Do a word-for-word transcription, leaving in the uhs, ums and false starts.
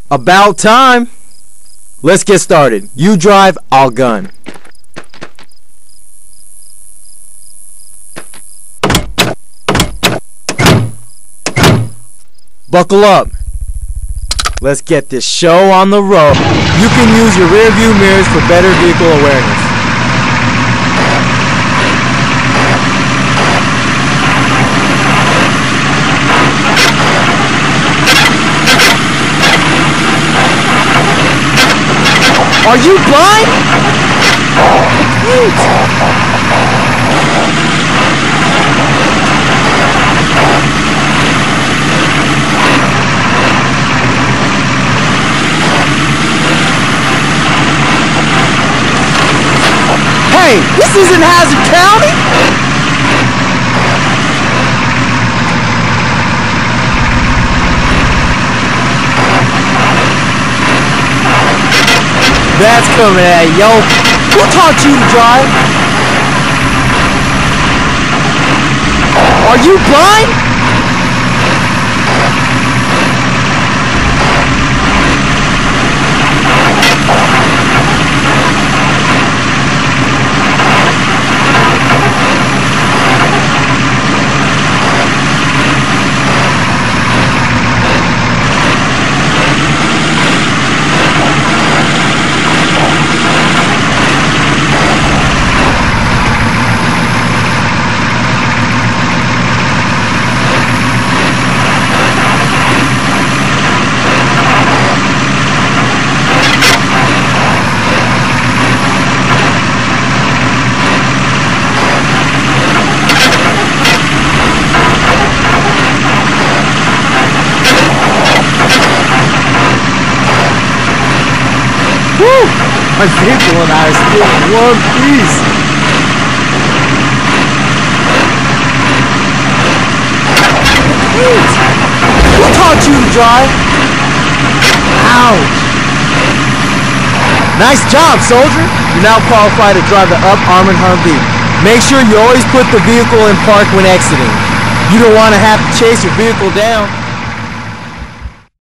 About time. Let's get started. You drive, I'll gun. Buckle up. Let's get this show on the road. You can use your rear view mirrors for better vehicle awareness. Are you blind? Wait. Hey, this isn't Hazard County! That's coming at you, yo. Who taught you to drive? Are you blind? Woo! My vehicle and I are still in one piece. Wait! Who taught you to drive? Ouch! Nice job, soldier! You're now qualified to drive the up armored Humvee. Make sure you always put the vehicle in park when exiting. You don't want to have to chase your vehicle down.